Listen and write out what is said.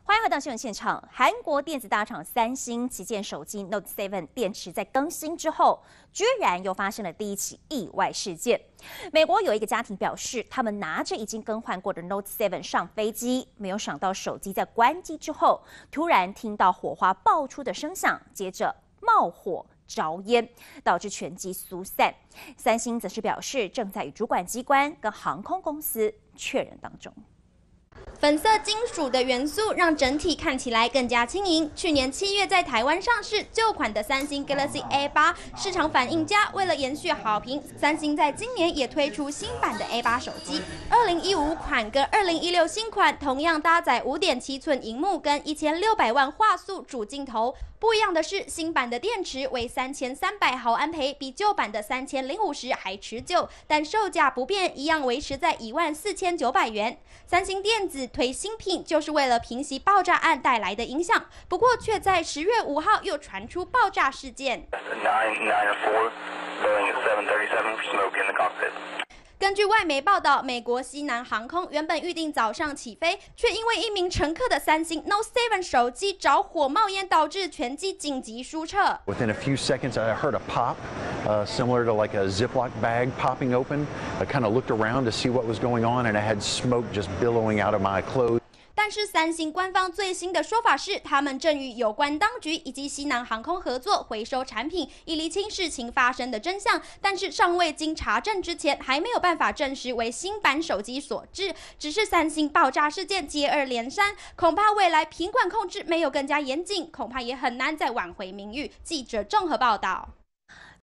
欢迎回到新闻现场。韩国电子大厂三星旗舰手机 Note 7电池在更新之后，居然又发生了第一起意外事件。美国有一个家庭表示，他们拿着已经更换过的 Note 7上飞机，没有想到手机在关机之后，突然听到火花爆出的声响，接着冒火着烟，导致全机疏散。三星则是表示，正在与主管机关跟航空公司确认当中。 粉色金属的元素让整体看起来更加轻盈。去年7月在台湾上市旧款的三星 Galaxy A8，市场反应佳。为了延续好评，三星在今年也推出新版的 A8 手机。2015款跟2016新款同样搭载5.7寸萤幕跟1600万画素主镜头。不一样的是，新版的电池为3300毫安培，比旧版的3050还持久，但售价不变，一样维持在14900元。三星电子推新品就是为了平息爆炸案带来的影响，不过却在10月5号又传出爆炸事件。根据外媒报道，美国西南航空原本预定早上起飞，却因为一名乘客的三星 Note 7手机着火冒烟，导致全机紧急疏撤。 Within a few seconds, I heard a pop, similar to like a Ziploc bag popping open. I kind of looked around to see what was going on, and I had smoke just billowing out of my clothes. 但是三星官方最新的说法是，他们正与有关当局以及西南航空合作回收产品，以厘清事情发生的真相。但是尚未经查证之前，还没有办法证实为新版手机所致。只是三星爆炸事件接二连三，恐怕未来品管控制没有更加严谨，恐怕也很难再挽回名誉。记者综合报道。